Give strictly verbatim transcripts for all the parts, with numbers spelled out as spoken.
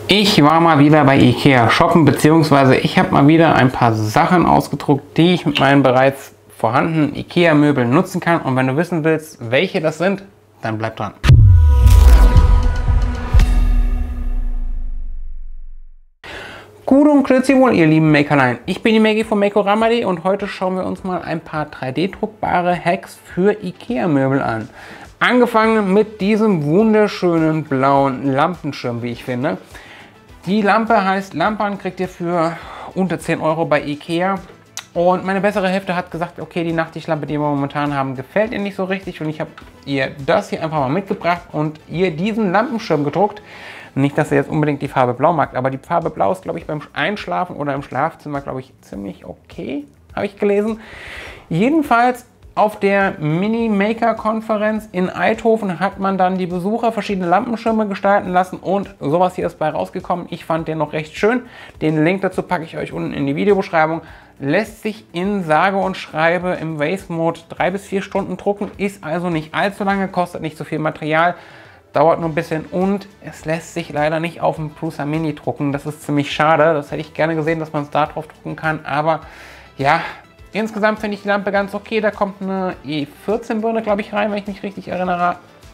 Ich war mal wieder bei Ikea shoppen, beziehungsweise ich habe mal wieder ein paar Sachen ausgedruckt, die ich mit meinen bereits vorhandenen Ikea-Möbeln nutzen kann. Und wenn du wissen willst, welche das sind, dann bleib dran. Gut und grüezi wohl, ihr lieben Makerlein. Ich bin die Maggie von Makorama punkt de und heute schauen wir uns mal ein paar drei D-druckbare Hacks für Ikea-Möbel an. Angefangen mit diesem wunderschönen blauen Lampenschirm, wie ich finde. Die Lampe heißt Lampan, kriegt ihr für unter zehn Euro bei Ikea. Und meine bessere Hälfte hat gesagt, okay, die Nachttischlampe, die wir momentan haben, gefällt ihr nicht so richtig. Und ich habe ihr das hier einfach mal mitgebracht und ihr diesen Lampenschirm gedruckt. Nicht, dass ihr jetzt unbedingt die Farbe Blau mag, aber die Farbe Blau ist, glaube ich, beim Einschlafen oder im Schlafzimmer, glaube ich, ziemlich okay, habe ich gelesen. Jedenfalls auf der Mini-Maker-Konferenz in Eindhoven hat man dann die Besucher verschiedene Lampenschirme gestalten lassen und sowas hier ist bei rausgekommen. Ich fand den noch recht schön. Den Link dazu packe ich euch unten in die Videobeschreibung. Lässt sich in sage und schreibe im Waste-Mode drei bis vier Stunden drucken, ist also nicht allzu lange, kostet nicht so viel Material, dauert nur ein bisschen und es lässt sich leider nicht auf dem Prusa Mini drucken. Das ist ziemlich schade. Das hätte ich gerne gesehen, dass man es da drauf drucken kann, aber ja, insgesamt finde ich die Lampe ganz okay. Da kommt eine E vierzehn Birne, glaube ich, rein, wenn ich mich richtig erinnere.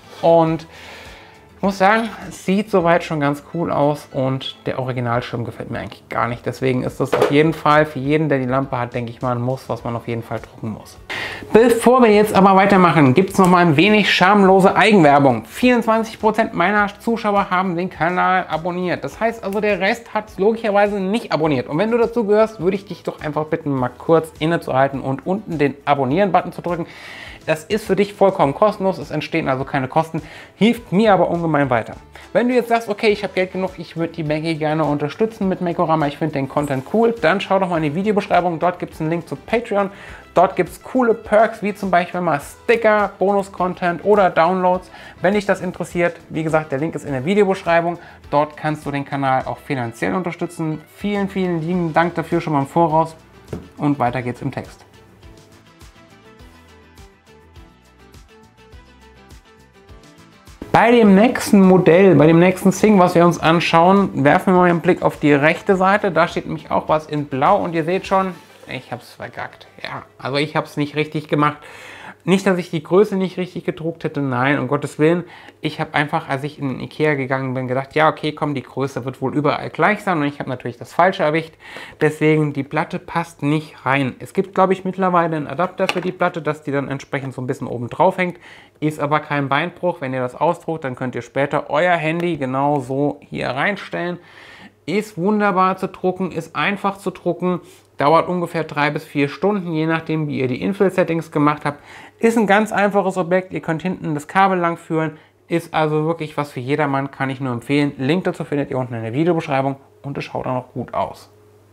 Und ich muss sagen, es sieht soweit schon ganz cool aus und der Originalschirm gefällt mir eigentlich gar nicht. Deswegen ist das auf jeden Fall für jeden, der die Lampe hat, denke ich mal, ein Muss, was man auf jeden Fall drucken muss. Bevor wir jetzt aber weitermachen, gibt es noch mal ein wenig schamlose Eigenwerbung. vierundzwanzig Prozent meiner Zuschauer haben den Kanal abonniert. Das heißt also, der Rest hat es logischerweise nicht abonniert. Und wenn du dazu gehörst, würde ich dich doch einfach bitten, mal kurz innezuhalten und unten den Abonnieren-Button zu drücken. Das ist für dich vollkommen kostenlos, es entstehen also keine Kosten, hilft mir aber ungemein weiter. Wenn du jetzt sagst, okay, ich habe Geld genug, ich würde die Maggie gerne unterstützen mit Makorama, ich finde den Content cool, dann schau doch mal in die Videobeschreibung, dort gibt es einen Link zu Patreon. Dort gibt es coole Perks, wie zum Beispiel mal Sticker, Bonus-Content oder Downloads. Wenn dich das interessiert, wie gesagt, der Link ist in der Videobeschreibung. Dort kannst du den Kanal auch finanziell unterstützen. Vielen, vielen lieben Dank dafür schon mal im Voraus und weiter geht's im Text. Bei dem nächsten Modell, bei dem nächsten Thing, was wir uns anschauen, werfen wir mal einen Blick auf die rechte Seite. Da steht nämlich auch was in Blau und ihr seht schon, ich habe es vergackt. Ja, also ich habe es nicht richtig gemacht. Nicht, dass ich die Größe nicht richtig gedruckt hätte, nein, um Gottes Willen. Ich habe einfach, als ich in den Ikea gegangen bin, gedacht, ja okay, komm, die Größe wird wohl überall gleich sein. Und ich habe natürlich das Falsche erwischt. Deswegen, die Platte passt nicht rein. Es gibt, glaube ich, mittlerweile einen Adapter für die Platte, dass die dann entsprechend so ein bisschen oben drauf hängt. Ist aber kein Beinbruch. Wenn ihr das ausdruckt, dann könnt ihr später euer Handy genau so hier reinstellen. Ist wunderbar zu drucken, ist einfach zu drucken. Dauert ungefähr drei bis vier Stunden, je nachdem, wie ihr die Infill-Settings gemacht habt. Ist ein ganz einfaches Objekt. Ihr könnt hinten das Kabel lang führen. Ist also wirklich was für jedermann, kann ich nur empfehlen. Link dazu findet ihr unten in der Videobeschreibung und es schaut auch noch gut aus.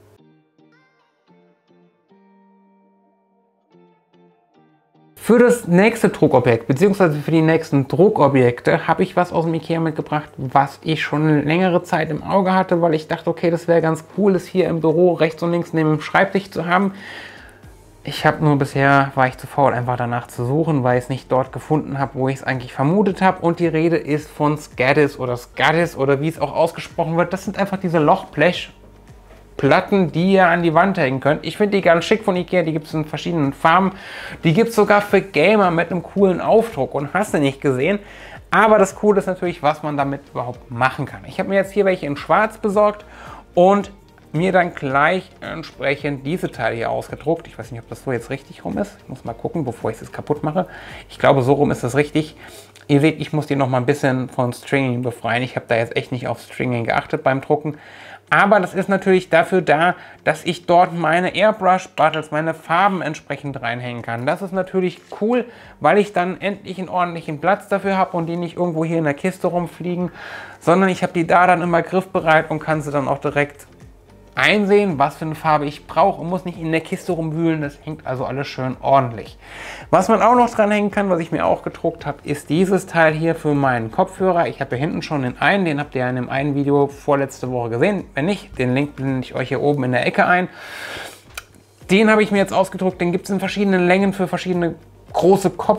Für das nächste Druckobjekt, beziehungsweise für die nächsten Druckobjekte, habe ich was aus dem Ikea mitgebracht, was ich schon eine längere Zeit im Auge hatte, weil ich dachte, okay, das wäre ganz cool, das hier im Büro rechts und links neben dem Schreibtisch zu haben. Ich habe nur bisher, war ich zu faul, einfach danach zu suchen, weil ich es nicht dort gefunden habe, wo ich es eigentlich vermutet habe. Und die Rede ist von Skadis oder Skadis oder wie es auch ausgesprochen wird. Das sind einfach diese Lochblech Platten, die ihr an die Wand hängen könnt. Ich finde die ganz schick von Ikea, die gibt es in verschiedenen Farben. Die gibt es sogar für Gamer mit einem coolen Aufdruck und hast du nicht gesehen. Aber das Coole ist natürlich, was man damit überhaupt machen kann. Ich habe mir jetzt hier welche in schwarz besorgt und mir dann gleich entsprechend diese Teile hier ausgedruckt. Ich weiß nicht, ob das so jetzt richtig rum ist. Ich muss mal gucken, bevor ich es kaputt mache. Ich glaube, so rum ist das richtig. Ihr seht, ich muss die noch mal ein bisschen von Stringing befreien. Ich habe da jetzt echt nicht auf Stringing geachtet beim Drucken. Aber das ist natürlich dafür da, dass ich dort meine Airbrush-Buttons, meine Farben entsprechend reinhängen kann. Das ist natürlich cool, weil ich dann endlich einen ordentlichen Platz dafür habe und die nicht irgendwo hier in der Kiste rumfliegen, sondern ich habe die da dann immer griffbereit und kann sie dann auch direkt einsehen, was für eine Farbe ich brauche und muss nicht in der Kiste rumwühlen. Das hängt also alles schön ordentlich. Was man auch noch dran hängen kann, was ich mir auch gedruckt habe, ist dieses Teil hier für meinen Kopfhörer. Ich habe hier hinten schon den einen, den habt ihr in dem einen Video vorletzte Woche gesehen. Wenn nicht, den Link blende ich euch hier oben in der Ecke ein. Den habe ich mir jetzt ausgedruckt. Den gibt es in verschiedenen Längen für verschiedene große Kopf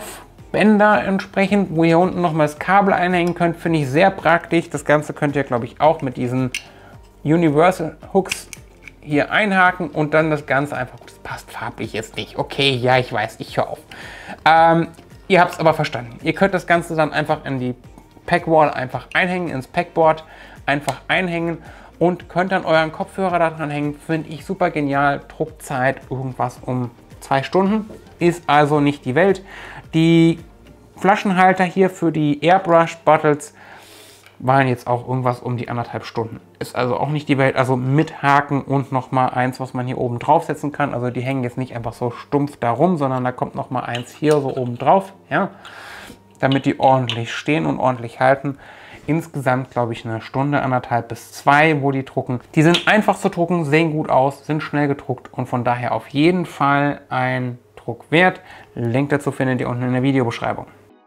Bänder entsprechend, wo ihr unten nochmal das Kabel einhängen könnt. Finde ich sehr praktisch. Das Ganze könnt ihr, glaube ich, auch mit diesen Universal Hooks hier einhaken und dann das Ganze einfach, das passt farblich jetzt nicht. Okay, ja, ich weiß, ich höre auf. Ähm, ihr habt es aber verstanden. Ihr könnt das Ganze dann einfach in die Packwall einfach einhängen, ins Packboard einfach einhängen und könnt dann euren Kopfhörer da dran hängen. Finde ich super genial. Druckzeit irgendwas um zwei Stunden. Ist also nicht die Welt. Die Flaschenhalter hier für die Airbrush Bottles waren jetzt auch irgendwas um die anderthalb Stunden. Ist also auch nicht die Welt. Also mit Haken und nochmal eins, was man hier oben draufsetzen kann. Also die hängen jetzt nicht einfach so stumpf da rum, sondern da kommt nochmal eins hier so oben drauf. Ja, damit die ordentlich stehen und ordentlich halten. Insgesamt, glaube ich, eine Stunde, anderthalb bis zwei, wo die drucken. Die sind einfach zu drucken, sehen gut aus, sind schnell gedruckt und von daher auf jeden Fall ein Druck wert. Link dazu findet ihr unten in der Videobeschreibung.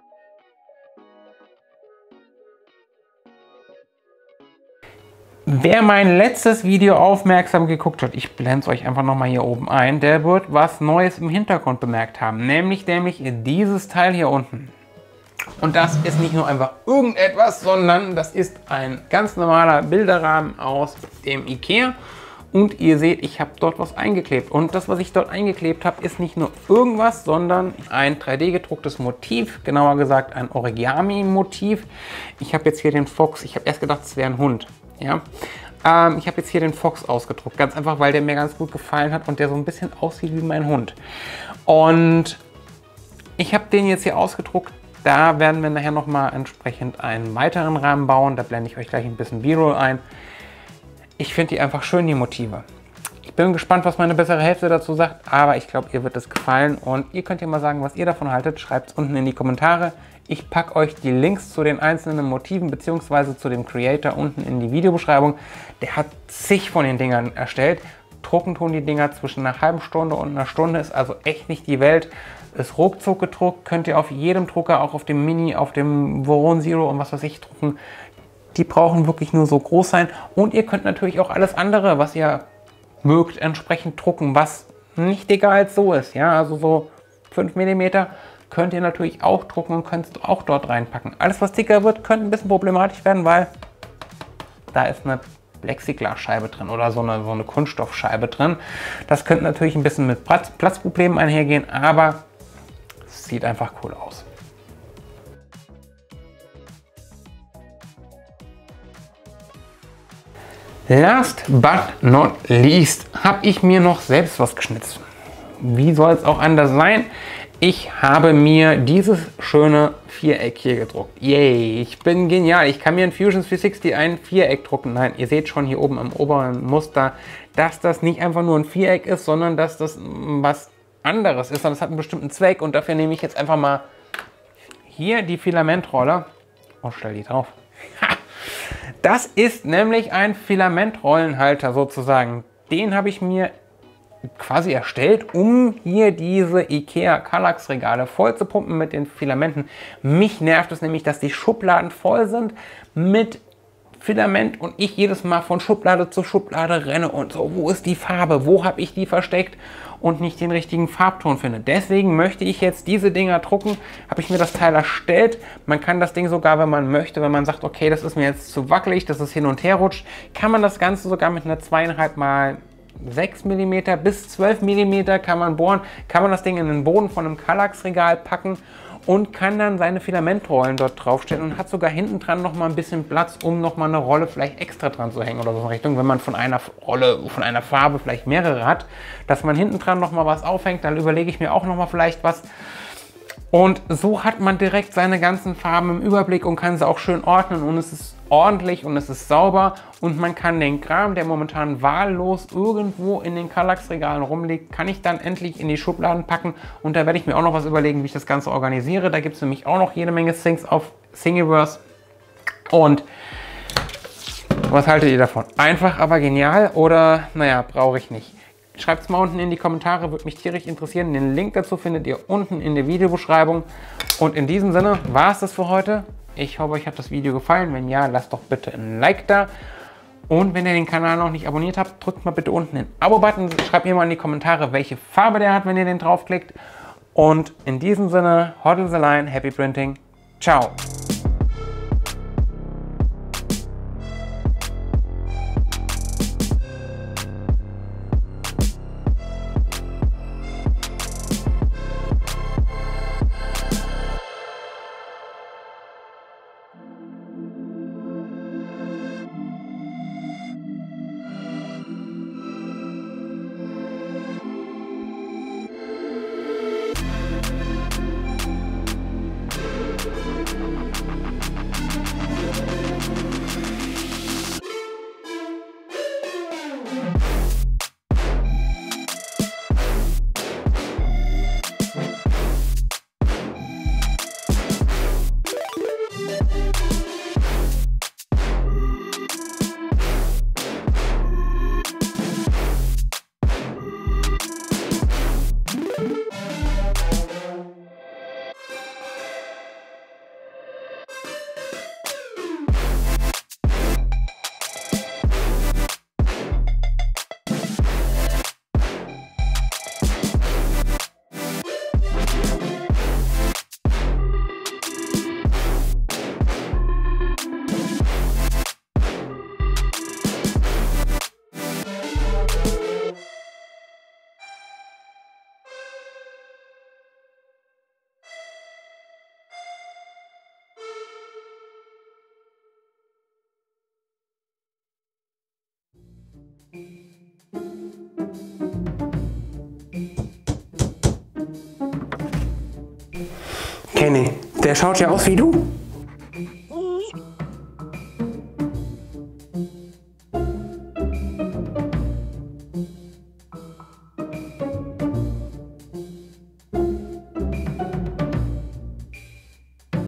Wer mein letztes Video aufmerksam geguckt hat, ich blende es euch einfach nochmal hier oben ein, der wird was Neues im Hintergrund bemerkt haben. Nämlich, nämlich dieses Teil hier unten. Und das ist nicht nur einfach irgendetwas, sondern das ist ein ganz normaler Bilderrahmen aus dem IKEA. Und ihr seht, ich habe dort was eingeklebt. Und das, was ich dort eingeklebt habe, ist nicht nur irgendwas, sondern ein drei D gedrucktes Motiv. Genauer gesagt ein Origami-Motiv. Ich habe jetzt hier den Fox, ich habe erst gedacht, es wäre ein Hund. Ja? Ähm, ich habe jetzt hier den Fox ausgedruckt. Ganz einfach, weil der mir ganz gut gefallen hat und der so ein bisschen aussieht wie mein Hund. Und ich habe den jetzt hier ausgedruckt. Da werden wir nachher nochmal entsprechend einen weiteren Rahmen bauen. Da blende ich euch gleich ein bisschen B-Roll ein. Ich finde die einfach schön, die Motive. Ich bin gespannt, was meine bessere Hälfte dazu sagt, aber ich glaube, ihr wird es gefallen. Und ihr könnt ja mal sagen, was ihr davon haltet. Schreibt es unten in die Kommentare. Ich packe euch die Links zu den einzelnen Motiven bzw. zu dem Creator unten in die Videobeschreibung. Der hat zig von den Dingern erstellt. Drucken tun die Dinger zwischen einer halben Stunde und einer Stunde. Ist also echt nicht die Welt. Ist ruckzuck gedruckt, könnt ihr auf jedem Drucker, auch auf dem Mini, auf dem Voron Zero und was weiß ich drucken. Die brauchen wirklich nur so groß sein. Und ihr könnt natürlich auch alles andere, was ihr mögt, entsprechend drucken, was nicht dicker als so ist. Ja, also so fünf Millimeter könnt ihr natürlich auch drucken und könnt es auch dort reinpacken. Alles, was dicker wird, könnte ein bisschen problematisch werden, weil da ist eine Plexiglasscheibe drin oder so eine, so eine Kunststoffscheibe drin. Das könnte natürlich ein bisschen mit Platz, Platzproblemen einhergehen, aber sieht einfach cool aus. Last but not least habe ich mir noch selbst was geschnitzt. Wie soll es auch anders sein? Ich habe mir dieses schöne Viereck hier gedruckt. Yay, ich bin genial. Ich kann mir in Fusion dreihundertsechzig ein Viereck drucken. Nein, ihr seht schon hier oben im oberen Muster, dass das nicht einfach nur ein Viereck ist, sondern dass das was anderes ist. Und das hat einen bestimmten Zweck. Und dafür nehme ich jetzt einfach mal hier die Filamentrolle und stelle die drauf. Das ist nämlich ein Filamentrollenhalter sozusagen. Den habe ich mir quasi erstellt, um hier diese IKEA Kallax Regale voll zu pumpen mit den Filamenten. Mich nervt es nämlich, dass die Schubladen voll sind mit Filament und ich jedes Mal von Schublade zu Schublade renne und so, wo ist die Farbe, wo habe ich die versteckt und nicht den richtigen Farbton finde. Deswegen möchte ich jetzt diese Dinger drucken, habe ich mir das Teil erstellt. Man kann das Ding sogar, wenn man möchte, wenn man sagt, okay, das ist mir jetzt zu wackelig, dass es hin und her rutscht, kann man das Ganze sogar mit einer zweieinhalb mal sechs Millimeter bis zwölf Millimeter kann man bohren, kann man das Ding in den Boden von einem Kallax Regal packen und kann dann seine Filamentrollen dort draufstellen und hat sogar hinten dran noch mal ein bisschen Platz, um noch mal eine Rolle vielleicht extra dran zu hängen oder so in Richtung, wenn man von einer Rolle, von einer Farbe vielleicht mehrere hat, dass man hinten dran noch mal was aufhängt, dann überlege ich mir auch noch mal vielleicht was. Und so hat man direkt seine ganzen Farben im Überblick und kann sie auch schön ordnen und es ist ordentlich und es ist sauber und man kann den Kram, der momentan wahllos irgendwo in den Kallax-Regalen rumliegt, kann ich dann endlich in die Schubladen packen und da werde ich mir auch noch was überlegen, wie ich das Ganze organisiere. Da gibt es nämlich auch noch jede Menge Things auf Thingiverse und was haltet ihr davon? Einfach, aber genial oder naja, brauche ich nicht. Schreibt es mal unten in die Kommentare, würde mich tierisch interessieren. Den Link dazu findet ihr unten in der Videobeschreibung. Und in diesem Sinne war es das für heute. Ich hoffe, euch hat das Video gefallen. Wenn ja, lasst doch bitte ein Like da. Und wenn ihr den Kanal noch nicht abonniert habt, drückt mal bitte unten den Abo-Button. Schreibt mir mal in die Kommentare, welche Farbe der hat, wenn ihr den draufklickt. Und in diesem Sinne, Hoddle the Line, Happy Printing. Ciao! Kenny, der schaut ja aus wie du.